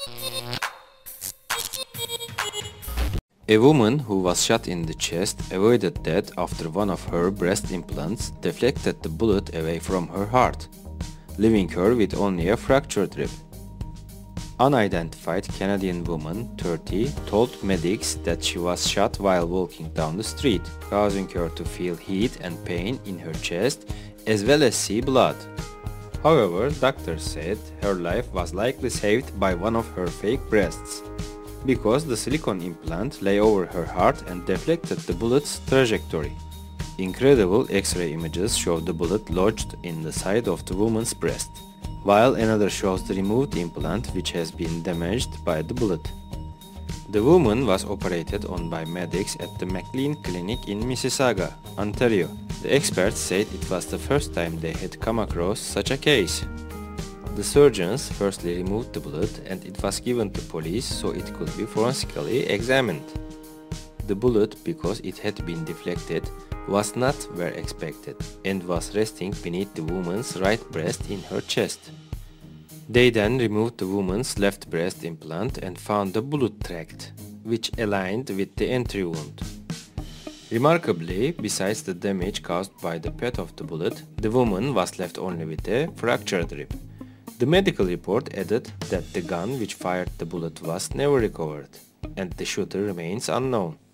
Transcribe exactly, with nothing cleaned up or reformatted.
A woman who was shot in the chest avoided death after one of her breast implants deflected the bullet away from her heart, leaving her with only a fractured rib. Unidentified Canadian woman, thirty, told medics that she was shot while walking down the street, causing her to feel heat and pain in her chest as well as see blood. However, doctors said her life was likely saved by one of her fake breasts, because the silicone implant lay over her heart and deflected the bullet's trajectory. Incredible X-ray images show the bullet lodged in the side of the woman's breast, while another shows the removed implant which has been damaged by the bullet. The woman was operated on by medics at the McLean Clinic in Mississauga, Ontario. The experts said it was the first time they had come across such a case. The surgeons firstly removed the bullet and it was given to police so it could be forensically examined. The bullet, because it had been deflected, was not where expected and was resting beneath the woman's right breast in her chest. They then removed the woman's left breast implant and found the bullet tract, which aligned with the entry wound. Remarkably, besides the damage caused by the path of the bullet, the woman was left only with a fractured rib. The medical report added that the gun which fired the bullet was never recovered, and the shooter remains unknown.